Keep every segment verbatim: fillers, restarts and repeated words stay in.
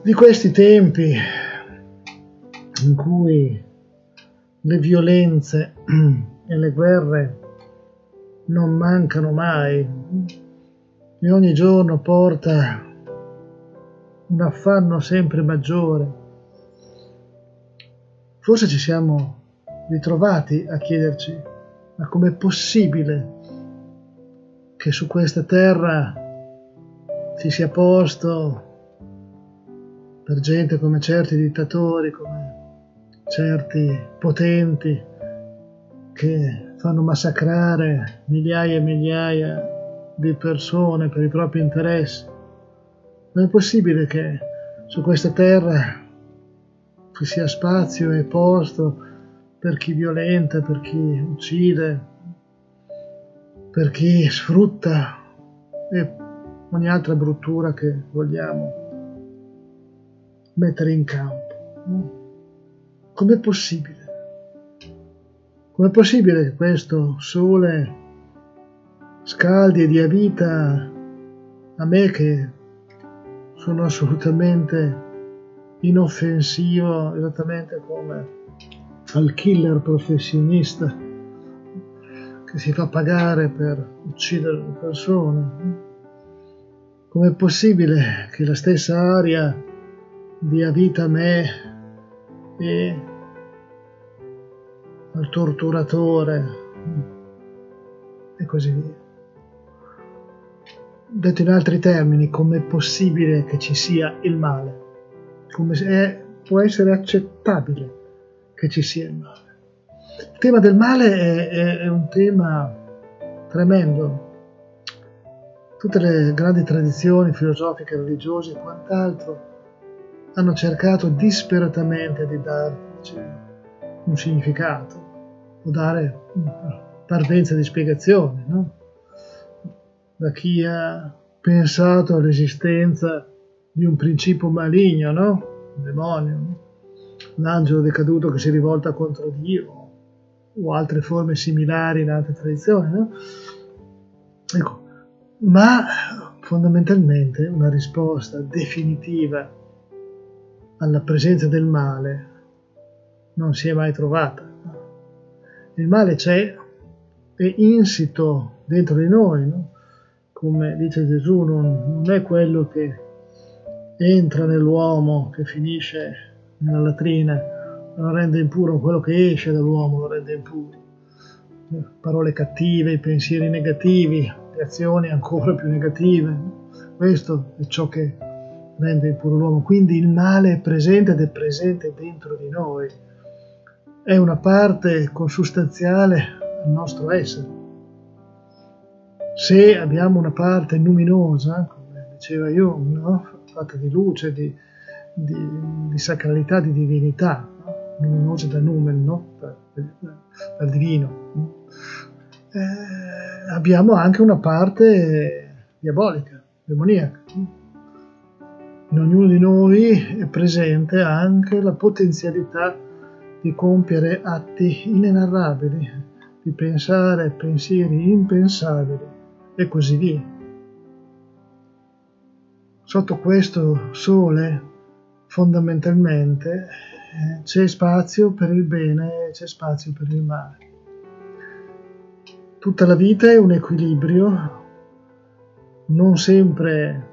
Di questi tempi in cui le violenze e le guerre non mancano mai e ogni giorno porta un affanno sempre maggiore, forse ci siamo ritrovati a chiederci: ma com'è possibile che su questa terra ci sia posto per gente come certi dittatori, come certi potenti che fanno massacrare migliaia e migliaia di persone per i propri interessi? Non è possibile che su questa terra ci sia spazio e posto per chi violenta, per chi uccide, per chi sfrutta e ogni altra bruttura che vogliamo mettere in campo. Com'è possibile? Com'è possibile che questo sole scaldi e dia vita a me, che sono assolutamente inoffensivo, esattamente come al killer professionista che si fa pagare per uccidere le persone? Com'è possibile che la stessa aria dia vita a me e al torturatore e così via? Detto in altri termini, com'è possibile che ci sia il male? Come è, può essere accettabile che ci sia il male? Il tema del male è, è, è un tema tremendo. Tutte le grandi tradizioni filosofiche, religiose e quant'altro hanno cercato disperatamente di darci un significato o dare parvenza di spiegazioni, no? Da chi ha pensato all'esistenza di un principio maligno, no? Un demonio, no? L'angelo decaduto che si rivolta contro Dio, o altre forme similari in altre tradizioni, no? Ecco, ma fondamentalmente una risposta definitiva alla presenza del male non si è mai trovata. Il male c'è, è insito dentro di noi, no? Come dice Gesù, non, non è quello che entra nell'uomo che finisce nella latrina, lo rende impuro, quello che esce dall'uomo lo rende impuro. Parole cattive, pensieri negativi, le azioni ancora più negative, questo è ciò che rende impuro l'uomo. Quindi il male è presente ed è presente dentro di noi, è una parte consustanziale al nostro essere. Se abbiamo una parte luminosa, come diceva Jung, no? Fatta di luce, di, di, di sacralità, di divinità, no? Luminosa da numen, no? dal, dal divino, no? Eh, abbiamo anche una parte diabolica, demoniaca. In ognuno di noi è presente anche la potenzialità di compiere atti inenarrabili, di pensare pensieri impensabili e così via. Sotto questo sole, fondamentalmente, c'è spazio per il bene e c'è spazio per il male. Tutta la vita è un equilibrio, non sempre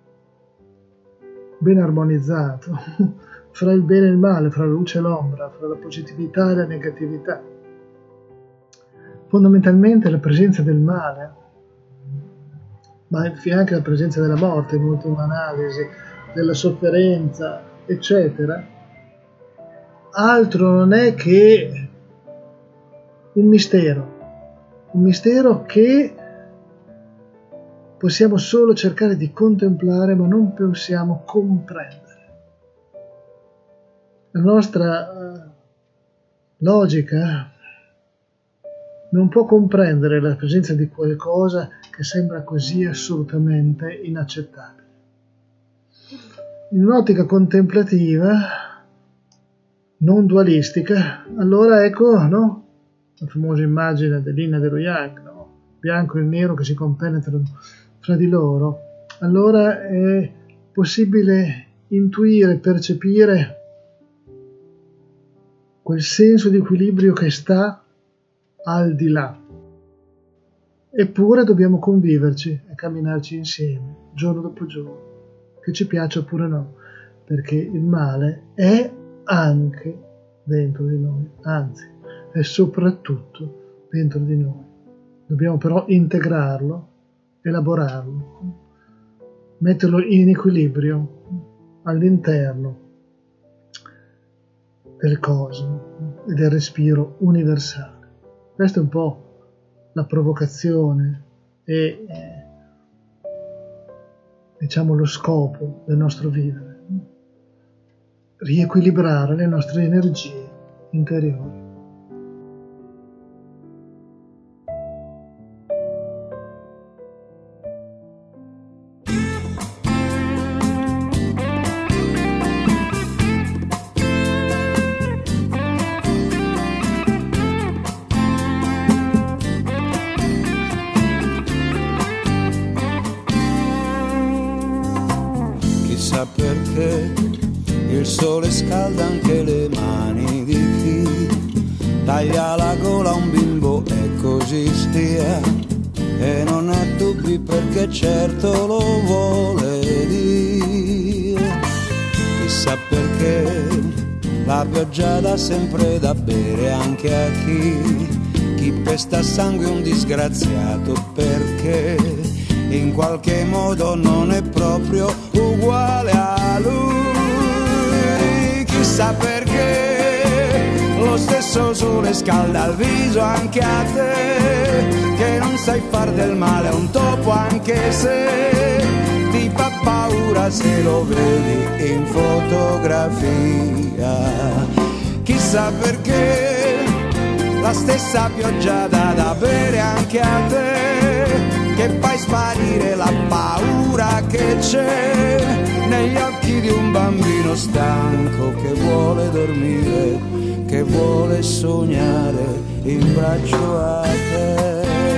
ben armonizzato, fra il bene e il male, fra la luce e l'ombra, fra la positività e la negatività. Fondamentalmente la presenza del male, ma anche la presenza della morte in ultima analisi, della sofferenza, eccetera, altro non è che un mistero, un mistero che possiamo solo cercare di contemplare, ma non possiamo comprendere. La nostra uh, logica non può comprendere la presenza di qualcosa che sembra così assolutamente inaccettabile. In un'ottica contemplativa, non dualistica, allora ecco, no? La famosa immagine dell'Yin dello Yang, no? Bianco e nero che si compenetrano fra di loro. Allora è possibile intuire, percepire quel senso di equilibrio che sta al di là. Eppure dobbiamo conviverci e camminarci insieme, giorno dopo giorno, che ci piaccia oppure no, perché il male è anche dentro di noi, anzi, è soprattutto dentro di noi. Dobbiamo però integrarlo, elaborarlo, metterlo in equilibrio all'interno del cosmo e del respiro universale. Questa è un po' la provocazione e eh, diciamo lo scopo del nostro vivere, riequilibrare le nostre energie interiori. Perché il sole scalda anche le mani di chi taglia la gola a un bimbo e così stia, e non ha dubbi perché certo lo vuole Dio. Chissà perché la pioggia dà sempre da bere anche a chi chi pesta sangue è un disgraziato, perché in qualche modo non è proprio uguale a lui. Chissà perché lo stesso sole scalda il viso anche a te, che non sai far del male a un topo anche se ti fa paura se lo vedi in fotografia. Chissà perché la stessa pioggia dà da bere anche a te, che fai sparire la paura che c'è negli occhi di un bambino stanco che vuole dormire, che vuole sognare in braccio a te.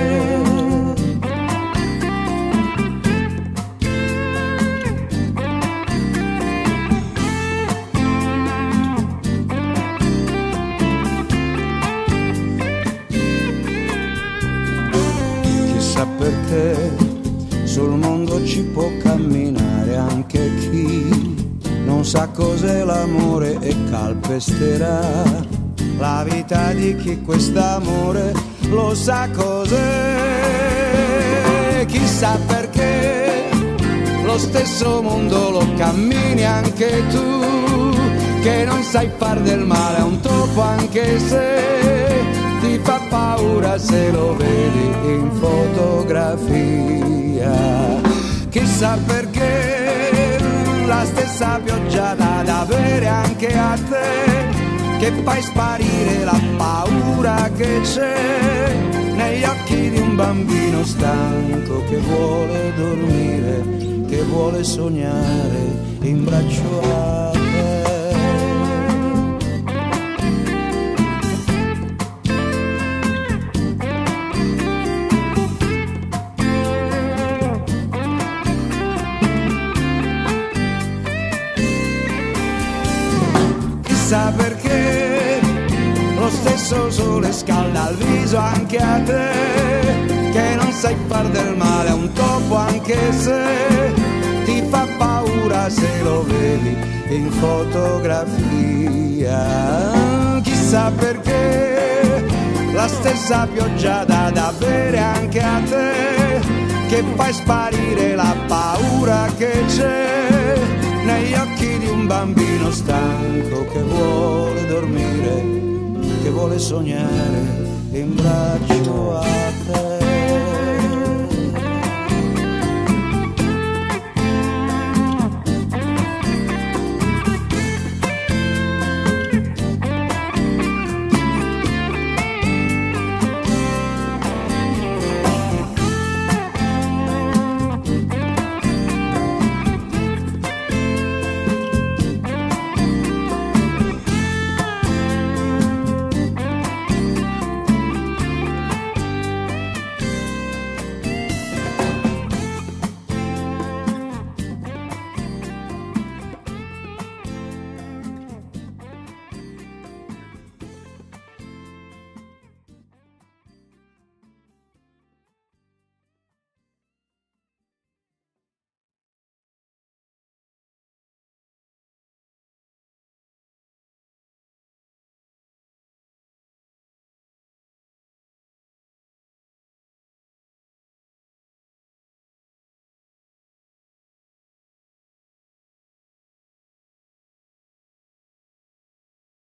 Perché sul mondo ci può camminare anche chi non sa cos'è l'amore e calpesterà la vita di chi quest'amore lo sa cos'è. Chissà perché lo stesso mondo lo cammini anche tu, che non sai far del male a un topo anche se ti fa paura se lo vedi in fotografia. Chissà perché la stessa pioggia dà da bere anche a te, che fai sparire la paura che c'è negli occhi di un bambino stanco che vuole dormire, che vuole sognare in braccio a te. Chissà perché lo stesso sole scalda il viso anche a te, che non sai far del male a un topo anche se ti fa paura se lo vedi in fotografia. Chissà perché la stessa pioggia dà da bere anche a te, che fai sparire la paura che c'è negli occhi di un bambino stanco che vuole dormire, che vuole sognare in braccio a